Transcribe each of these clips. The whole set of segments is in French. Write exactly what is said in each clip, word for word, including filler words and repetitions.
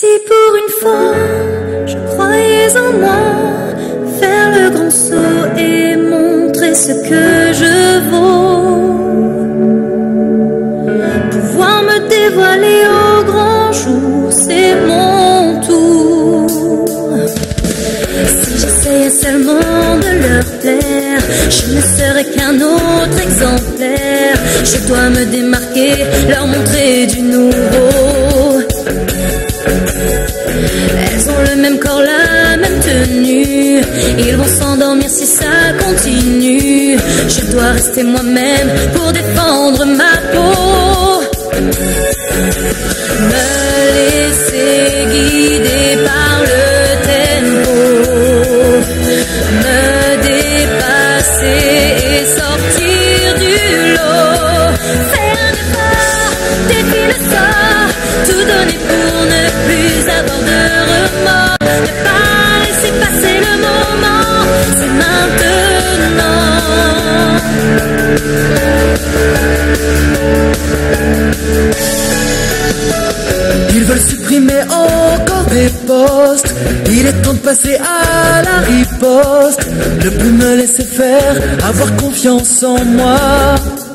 Si pour une fois je croyais en moi, faire le grand saut et montrer ce que je vaux, pouvoir me dévoiler au grand jour, c'est mon tour. Si j'essayais seulement de leur plaire, je ne serais qu'un autre exemplaire. Je dois me démarquer, leur montrer du nouveau. Elles ont le même corps, la même tenue. Ils vont s'endormir si ça continue. Je dois rester moi-même pour défendre ma peau. Me laisser guider par le tempo, me dépasser et sortir du lot. Faire un effort, défier le sort, tout donner pour ne plus avoir de remords. Ne pas laisser passer le moment, c'est maintenant. Ils veulent supprimer encore des postes. Il est temps de passer à la riposte. Ne plus me laisser faire, avoir confiance en moi.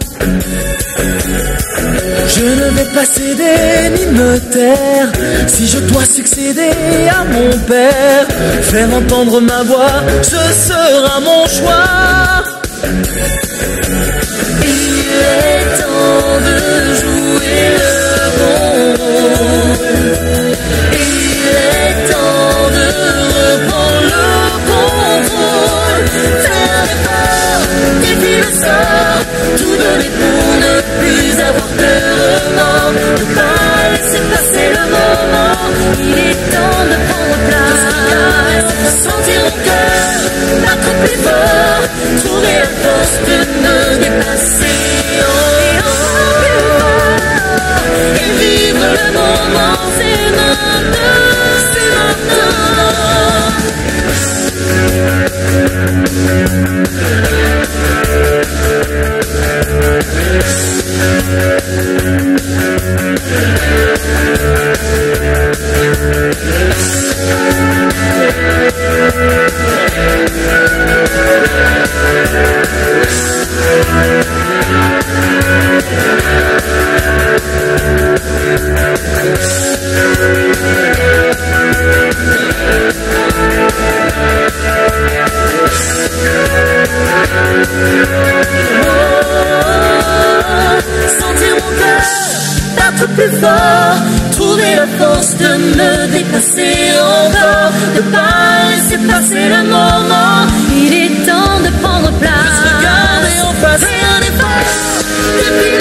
Je ne vais pas céder ni me taire. Si je dois succéder à mon père, faire entendre ma voix, ce sera mon choix. Il est temps de jouer le bon rôle. Il est temps de reprendre le contrôle. Faire l'effort, défier le sort, tout donner pour ne plus avoir de remords. Ne pas laisser passer le moment. Il est temps de prendre place. Sentir mon cœur battre plus fort, trouver la force de me dépasser encore plus fort et vivre le moment. C'est maintenant, c'est sentir mon cœur battre plus fort, trouver la force de me dépasser encore. Ne pas laisser passer le moment. Il est temps de prendre place. Regarder en face. Fais un effort, depuis